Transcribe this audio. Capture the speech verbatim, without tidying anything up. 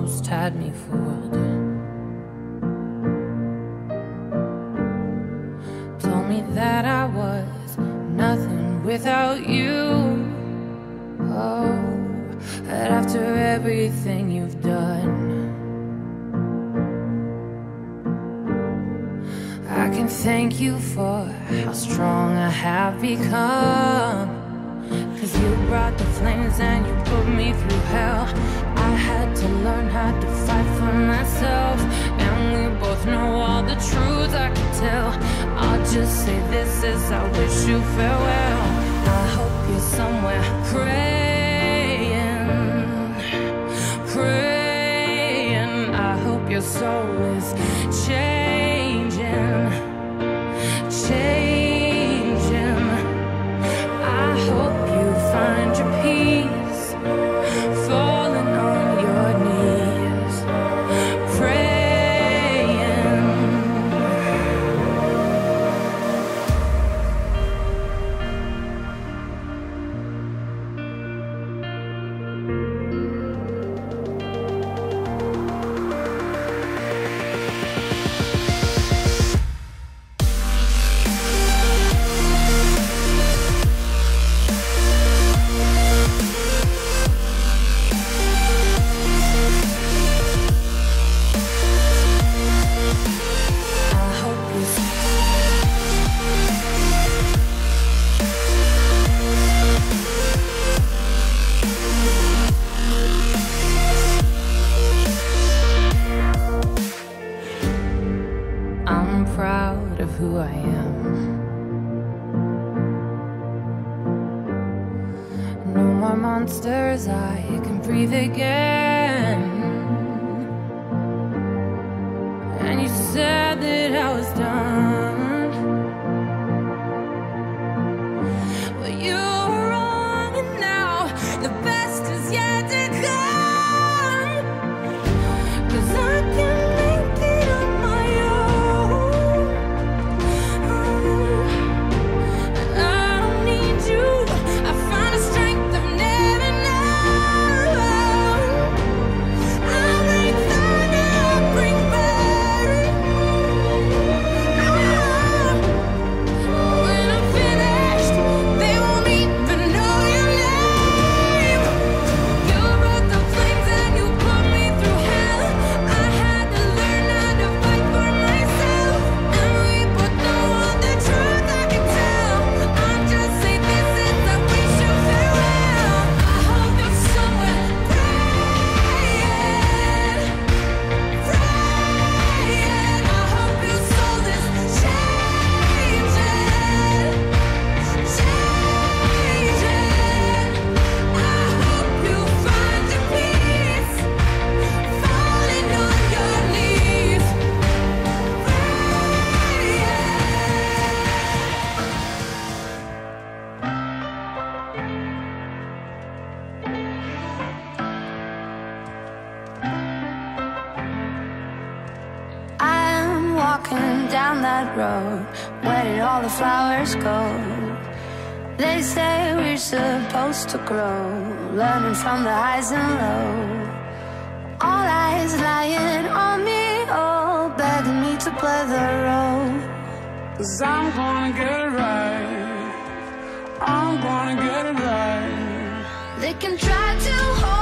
almost had me fooled. Told me that I was nothing without you. Oh, that after everything you've done, I can thank you for how strong I have become. Cause you brought the flames and you put me through hell. I had to learn how to fight for myself, and we both know all the truths I can tell. I'll just say this as I wish you farewell. I hope you're somewhere praying, praying. I hope your soul is changing, changing. I hope you find your peace, falling on your knees, praying. I'm proud of who I am. No more monsters, I can breathe again. And you said that I was done, but you were wrong, and now the best is yet to come. Cause I can make it on my own. I don't need you. I find a strength I've never known. I bring thunder, I bring burn. When I'm finished, they won't even know your name. You brought the flames and you put me through hell. I had to learn how to fight for myself, and we both know all the truth I can tell. I'll just say this as I wish you farewell. I hope you're somewhere praying, praying. I hope your soul is changing, changing. I hope you find your peace, falling on your knees, I'm walking down that road. Where did all the flowers go? They say we're supposed to grow, learning from the highs and lows. All eyes lying on me, all begging me to play the role. Cause I'm gonna get it right, I'm gonna get it right. They can try to hold